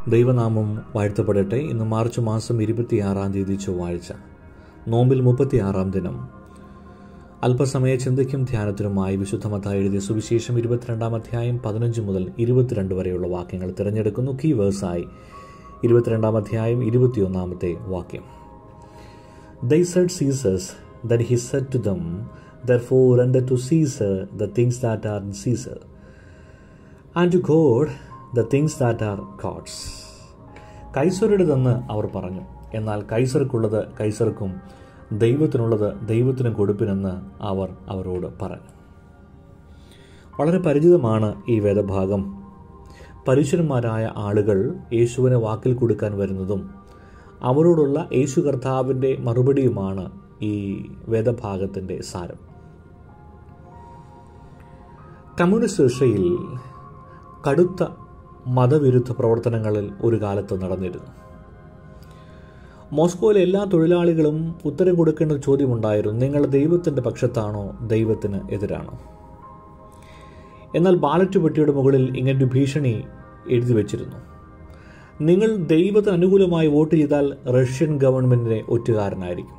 ദൈവനാമം വാഴ്ത്തപ്പെടട്ടെ. ഇന്ന് മാർച്ച് മാസം 26 ചൊവ്വാഴ്ച, നോമ്പിൽ 36 ദിനം. അല്പസമയ ചിന്തയ്ക്കും ധ്യാനത്തിനുമായി വിശുദ്ധ മത്തായി എഴുതിയ സുവിശേഷം 22 അധ്യായം 15 മുതൽ 22 വരെയുള്ള വാക്യങ്ങൾ തിരഞ്ഞെടുക്കുന്നു. കീ വേഴ്സായി 22 അധ്യായം 21 വാക്യം. They said Caesar's. Then he said to them, Therefore render to Caesar the things that are Caesar, and to God the things that are God's. കൈസറുടേതെന്ന് അവർ പറഞ്ഞു, എന്നാൽ കൈസർക്കുള്ളത് കൈസർക്കും ദൈവത്തിനുള്ളത് ദൈവത്തിനും കൊടുപ്പിനെന്ന് അവർ അവരോട് പറഞ്ഞു. വളരെ പരിചിതമാണ് ഈ വേദഭാഗം. പരീശന്മാരായ ആളുകൾ യേശുവിനെ വാക്കിൽ കൊടുക്കാൻ വരുന്നതും അവരോടുള്ള യേശു കർത്താവിൻ്റെ മറുപടിയുമാണ് ഈ വേദഭാഗത്തിൻ്റെ സാരം. കമ്മ്യൂണിസ്റ്റ് റഷ്യയിൽ കടുത്ത മതവിരുദ്ധ പ്രവർത്തനങ്ങളിൽ ഒരു കാലത്ത് നടന്നിരുന്നു. മോസ്കോയിലെ എല്ലാ തൊഴിലാളികളും ഉത്തരം കൊടുക്കേണ്ട ഒരു ചോദ്യമുണ്ടായിരുന്നു: നിങ്ങൾ ദൈവത്തിൻ്റെ പക്ഷത്താണോ ദൈവത്തിന് എതിരാണോ? എന്നാൽ ബാലറ്റ് പെട്ടിയുടെ മുകളിൽ ഇങ്ങനൊരു ഭീഷണി എഴുതി വച്ചിരുന്നു: നിങ്ങൾ ദൈവത്തിന് അനുകൂലമായി വോട്ട് ചെയ്താൽ റഷ്യൻ ഗവൺമെൻറ്റിനെ ഒറ്റുകാരനായിരിക്കും.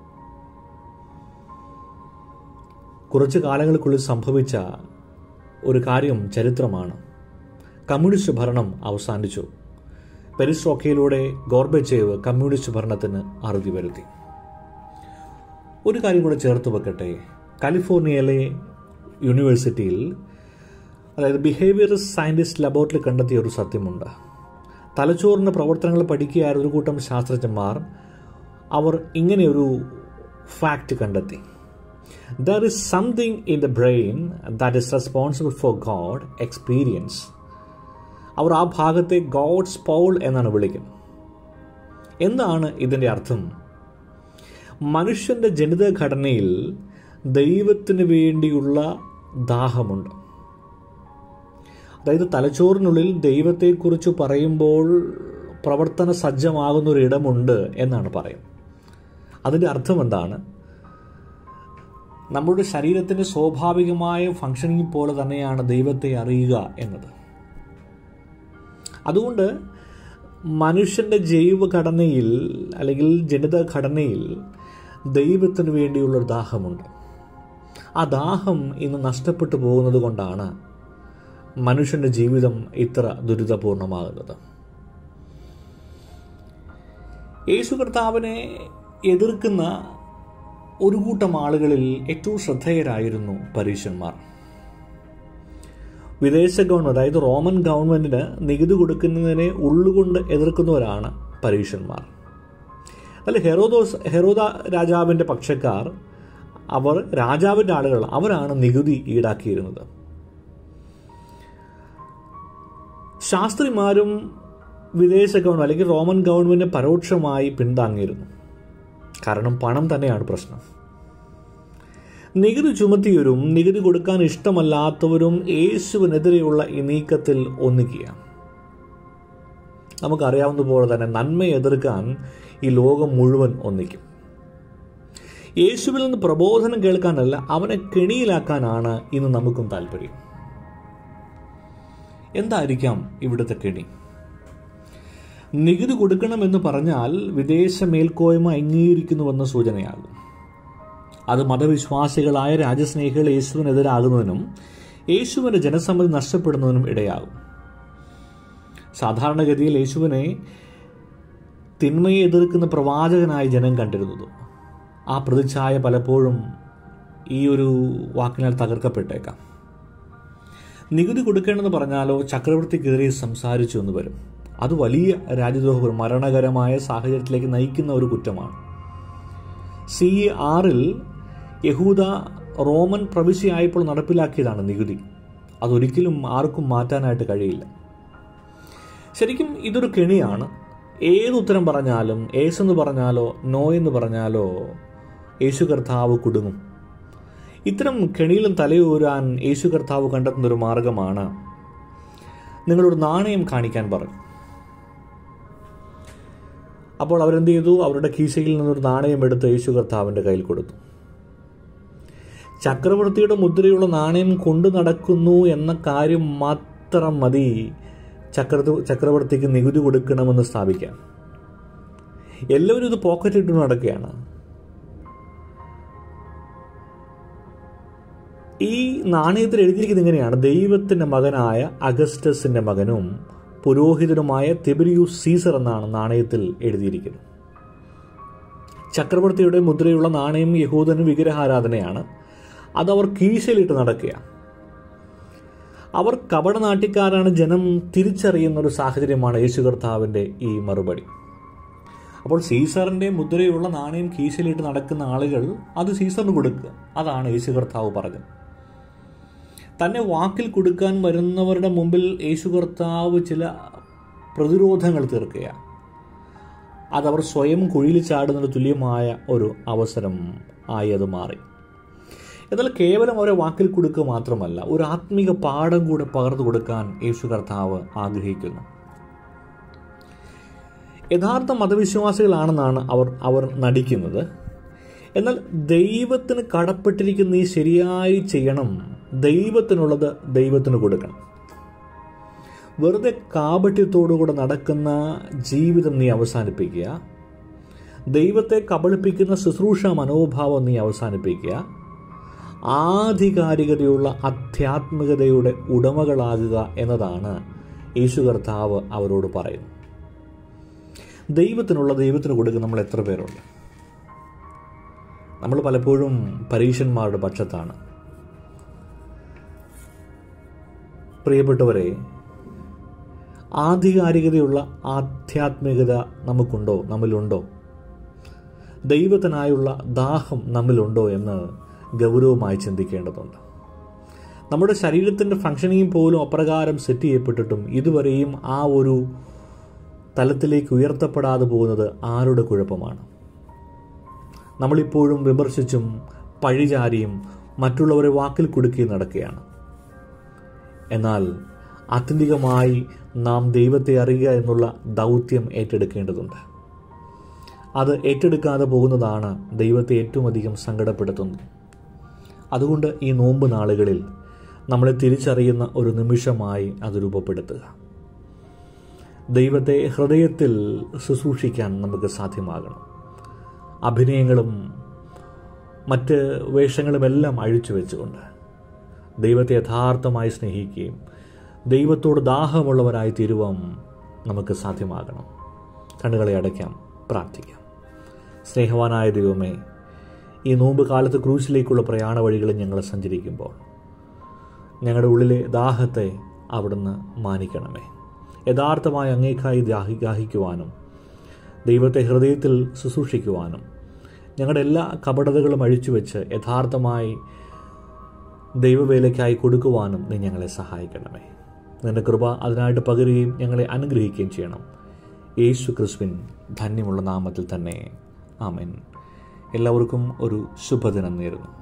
കുറച്ച് കാലങ്ങൾക്കുള്ളിൽ സംഭവിച്ച ഒരു കാര്യം ചരിത്രമാണ്. കമ്മ്യൂണിസ്റ്റ് ഭരണം അവസാനിച്ചു. പെരിസ്ട്രോക്കയിലൂടെ ഗോർബച്ചേവ് കമ്മ്യൂണിസ്റ്റ് ഭരണത്തിന് അറുതി വരുത്തി. ഒരു കാര്യം കൂടെ ചേർത്ത് വെക്കട്ടെ. കാലിഫോർണിയയിലെ യൂണിവേഴ്സിറ്റിയിൽ, അതായത് ബിഹേവിയർ സയൻറ്റിസ്റ്റ് ലബോറട്ടറി കണ്ടെത്തിയ ഒരു സത്യമുണ്ട്. തലച്ചോറിൻ്റെ പ്രവർത്തനങ്ങൾ പഠിക്കുകയായ ഒരു കൂട്ടം ശാസ്ത്രജ്ഞന്മാർ അവർ ഇങ്ങനെയൊരു ഫാക്റ്റ് കണ്ടെത്തി: There is something in the brain that is responsible for God experience. അവർ ആ ഭാഗത്തെ ഗോഡ്സ് പൗൾ എന്നാണ് വിളിക്കുന്നത്. എന്താണ് ഇതിൻ്റെ അർത്ഥം? മനുഷ്യൻ്റെ ജനിതഘടനയിൽ ദൈവത്തിന് വേണ്ടിയുള്ള ദാഹമുണ്ട്. അതായത് തലച്ചോറിനുള്ളിൽ ദൈവത്തെക്കുറിച്ച് പറയുമ്പോൾ പ്രവർത്തന സജ്ജമാകുന്നൊരിടമുണ്ട് എന്നാണ് പറയുന്നത്. അതിൻ്റെ അർത്ഥം എന്താണ്? നമ്മുടെ ശരീരത്തിൻ്റെ സ്വാഭാവികമായ ഫങ്ഷനിങ് പോലെ തന്നെയാണ് ദൈവത്തെ അറിയുക എന്നത്. അതുകൊണ്ട് മനുഷ്യൻ്റെ ജൈവഘടനയിൽ അല്ലെങ്കിൽ ജനിതഘടനയിൽ ദൈവത്തിന് വേണ്ടിയുള്ളൊരു ദാഹമുണ്ട്. ആ ദാഹം ഇന്ന് നഷ്ടപ്പെട്ടു പോകുന്നത് കൊണ്ടാണ് മനുഷ്യൻ്റെ ജീവിതം ഇത്ര ദുരിതപൂർണമാകുന്നത്. യേശു കർത്താവിനെ എതിർക്കുന്ന ഒരു കൂട്ടം ആളുകളിൽ ഏറ്റവും ശ്രദ്ധേയരായിരുന്നു പരീശന്മാർ. വിദേശ ഗവൺമെൻറ്, അതായത് റോമൻ ഗവൺമെൻറ്റിന് നികുതി കൊടുക്കുന്നതിനെ ഉള്ളുകൊണ്ട് എതിർക്കുന്നവരാണ് പരീശന്മാർ. അതിൽ ഹെറോദ രാജാവിൻ്റെ പക്ഷക്കാർ, അവർ രാജാവിൻ്റെ ആളുകൾ, അവരാണ് നികുതി ഈടാക്കിയിരുന്നത്. ശാസ്ത്രിമാരും വിദേശ ഗവൺമെൻറ് അല്ലെങ്കിൽ റോമൻ ഗവൺമെൻറ്റിനെ പരോക്ഷമായി പിന്താങ്ങിയിരുന്നു. കാരണം പണം തന്നെയാണ് പ്രശ്നം. നികുതി ചുമത്തിയവരും നികുതി കൊടുക്കാൻ ഇഷ്ടമല്ലാത്തവരും യേശുവിനെതിരെയുള്ള ഈ നീക്കത്തിൽ ഒന്നിക്കുക. നമുക്കറിയാവുന്ന പോലെ തന്നെ നന്മയെ എതിർക്കാൻ ഈ ലോകം മുഴുവൻ ഒന്നിക്കും. യേശുവിൽ നിന്ന് പ്രബോധനം കേൾക്കാനല്ല, അവനെ കെണിയിലാക്കാനാണ് ഇന്ന് നമുക്കും താല്പര്യം. എന്തായിരിക്കാം ഇവിടുത്തെ കെണി? നികുതി കൊടുക്കണമെന്ന് പറഞ്ഞാൽ വിദേശ മേൽക്കോയ്മ അംഗീകരിക്കുന്നുവെന്ന സൂചനയാകും. അത് മതവിശ്വാസികളായ രാജ്യസ്നേഹികൾ യേശുവിനെതിരാകുന്നതിനും യേശുവിൻ്റെ ജനസമ്മതി നഷ്ടപ്പെടുന്നതിനും ഇടയാകും. സാധാരണഗതിയിൽ യേശുവിനെ തിന്മയെ എതിർക്കുന്ന പ്രവാചകനായി ജനം കണ്ടിരുന്നത്. ആ പ്രതിച്ഛായ പലപ്പോഴും ഈ ഒരു വാക്കിനാൽ തകർക്കപ്പെട്ടേക്കാം. നികുതി കൊടുക്കേണ്ടെന്ന് പറഞ്ഞാലോ ചക്രവർത്തിക്കെതിരെ സംസാരിച്ചു എന്ന് വരും. അത് വലിയ രാജ്യദ്രോഹ മരണകരമായ സാഹചര്യത്തിലേക്ക് നയിക്കുന്ന ഒരു കുറ്റമാണ്. CE 6 യഹൂദ റോമൻ പ്രവിശ്യയായപ്പോൾ നടപ്പിലാക്കിയതാണ് നികുതി. അതൊരിക്കലും ആർക്കും മാറ്റാനായിട്ട് കഴിയില്ല. ശരിക്കും ഇതൊരു കെണിയാണ്. ഏത് ഉത്തരം പറഞ്ഞാലും, ഏസ് എന്ന് പറഞ്ഞാലോ നോ എന്ന് പറഞ്ഞാലോ യേശു കർത്താവ് കുടുങ്ങും. ഇത്തരം കെണിയിലും തലയൂരാൻ യേശു കർത്താവ് കണ്ടെത്തുന്നൊരു മാർഗമാണ് നിങ്ങളൊരു നാണയം കാണിക്കാൻ പറഞ്ഞു. അപ്പോൾ അവരെന്ത് ചെയ്തു? അവരുടെ കീശയിൽ നിന്നൊരു നാണയം എടുത്ത് യേശു കർത്താവിൻ്റെ കയ്യിൽ കൊടുത്തു. ചക്രവർത്തിയുടെ മുദ്രയുള്ള നാണയം കൊണ്ടു നടക്കുന്നു എന്ന കാര്യം മാത്രം മതി ചക്രവർത്തിക്ക് നികുതി കൊടുക്കണമെന്ന് സ്ഥാപിക്കാം. എല്ലാവരും ഇത് പോക്കറ്റിട്ട് നടക്കുകയാണ്. ഈ നാണയത്തിൽ എഴുതിയിരിക്കുന്നത് ഇങ്ങനെയാണ്: ദൈവത്തിൻ്റെ മകനായ അഗസ്റ്റസിൻ്റെ മകനും പുരോഹിതനുമായ തിബരിയൂസ് സീസർ എന്നാണ് നാണയത്തിൽ എഴുതിയിരിക്കുന്നത്. ചക്രവർത്തിയുടെ മുദ്രയുള്ള നാണയം യഹൂദന് വിഗ്രഹാരാധനയാണ്. അതവർ കീശയിലിട്ട് നടക്കുകയാണ്. അവർ കപടനാട്യക്കാരാണ് ജനം തിരിച്ചറിയുന്ന ഒരു സാഹചര്യമാണ് യേശു കർത്താവിൻ്റെ ഈ മറുപടി. അപ്പോൾ സീസറിൻ്റെ മുദ്രയുള്ള നാണയം കീശയിലിട്ട് നടക്കുന്ന ആളുകൾ അത് സീസറിന് കൊടുക്കുക. അതാണ് യേശു കർത്താവ് പറഞ്ഞത്. തന്നെ വാക്കിൽ കൊടുക്കാൻ വരുന്നവരുടെ മുമ്പിൽ യേശു കർത്താവ് ചില പ്രതിരോധങ്ങൾ തീർക്കുകയാണ്. അതവർ സ്വയം കുഴിയിൽ ചാടുന്നതിന് തുല്യമായ ഒരു അവസരം ആയി അത് മാറി. എന്നാൽ കേവലം അവരെ വാക്കിൽ കൊടുക്കുക മാത്രമല്ല, ഒരു ആത്മീക പാഠം കൂടെ പകർന്നു കൊടുക്കാൻ യേശു കർത്താവ് ആഗ്രഹിക്കുന്നു. യഥാർത്ഥ മതവിശ്വാസികളാണെന്നാണ് അവർ നടിക്കുന്നത്. എന്നാൽ ദൈവത്തിന് കടപ്പെട്ടിരിക്കുന്ന നീ ശരിയായി ചെയ്യണം. ദൈവത്തിനുള്ളത് ദൈവത്തിന് കൊടുക്കണം. വെറുതെ കാപട്യത്തോടുകൂടെ നടക്കുന്ന ജീവിതം നീ അവസാനിപ്പിക്കുക. ദൈവത്തെ കബളിപ്പിക്കുന്ന ശുശ്രൂഷ മനോഭാവം നീ അവസാനിപ്പിക്കുക. ആധികാരികതയുള്ള ആധ്യാത്മികതയുടെ ഉടമകളാകുക എന്നതാണ് യേശു കർത്താവ് അവരോട് പറയുന്നത്. ദൈവത്തിനുള്ള ദൈവത്തിന് കൊടുക്കുന്ന നമ്മൾ എത്ര പേരുണ്ട്? നമ്മൾ പലപ്പോഴും പരീശന്മാരുടെ പക്ഷത്താണ്. പ്രിയപ്പെട്ടവരെ, ആധികാരികതയുള്ള ആധ്യാത്മികത നമുക്കുണ്ടോ? നമ്മിലുണ്ടോ? ദൈവത്തിനായുള്ള ദാഹം നമ്മിലുണ്ടോ എന്ന് ഗൗരവമായി ചിന്തിക്കേണ്ടതുണ്ട്. നമ്മുടെ ശരീരത്തിൻ്റെ ഫങ്ഷനിങ് പോലും അപ്രകാരം സെറ്റ് ചെയ്യപ്പെട്ടിട്ടും ഇതുവരെയും ആ ഒരു തലത്തിലേക്ക് ഉയർത്തപ്പെടാതെ പോകുന്നത് ആരുടെ കുഴപ്പമാണ്? നമ്മളിപ്പോഴും വിമർശിച്ചും പഴിചാരിയും മറ്റുള്ളവരെ വാക്കിൽ കുടുക്കി നടക്കുകയാണ്. എന്നാൽ ആത്യന്തികമായി നാം ദൈവത്തെ അറിയുക എന്നുള്ള ദൗത്യം ഏറ്റെടുക്കേണ്ടതുണ്ട്. അത് ഏറ്റെടുക്കാതെ പോകുന്നതാണ് ദൈവത്തെ ഏറ്റവും അധികം സങ്കടപ്പെടുത്തുന്നത്. അതുകൊണ്ട് ഈ നോമ്പ് നാളുകളിൽ നമ്മളെ തിരിച്ചറിയുന്ന ഒരു നിമിഷമായി അത് രൂപപ്പെടുത്തുക. ദൈവത്തെ ഹൃദയത്തിൽ ശുശ്രൂഷിക്കാൻ നമുക്ക് സാധ്യമാകണം. അഭിനയങ്ങളും മറ്റ് വേഷങ്ങളുമെല്ലാം അഴിച്ചു വെച്ചുകൊണ്ട് ദൈവത്തെ യഥാർത്ഥമായി സ്നേഹിക്കുകയും ദൈവത്തോട് ദാഹമുള്ളവരായി തീരുവാൻ നമുക്ക് സാധ്യമാകണം. കണ്ണുകളെ അടയ്ക്കാം, പ്രാർത്ഥിക്കാം. സ്നേഹവാനായ ദൈവമേ, ഈ നോമ്പ് കാലത്ത് ക്രൂശിലേക്കുള്ള പ്രയാണ വഴികളിൽ ഞങ്ങൾ സഞ്ചരിക്കുമ്പോൾ ഞങ്ങളുടെ ഉള്ളിലെ ദാഹത്തെ അവിടുന്ന് മാനിക്കണമേ. യഥാർത്ഥമായി അങ്ങേക്കായി ദാഹിക്കുവാനും ദൈവത്തെ ഹൃദയത്തിൽ ശുശ്രൂഷിക്കുവാനും ഞങ്ങളുടെ എല്ലാ കപടതകളും അഴിച്ചുവെച്ച് യഥാർത്ഥമായി ദൈവവേലയ്ക്കായി കൊടുക്കുവാനും നീ ഞങ്ങളെ സഹായിക്കണമേ. നിന്റെ കൃപ അതിനായിട്ട് പകരുകയും ഞങ്ങളെ അനുഗ്രഹിക്കുകയും ചെയ്യണം. യേശു ക്രിസ്തുവിൻ ധന്യമുള്ള നാമത്തിൽ തന്നെ ആമേൻ. എല്ലാവർക്കും ഒരു ശുഭദിനം നേരുന്നു.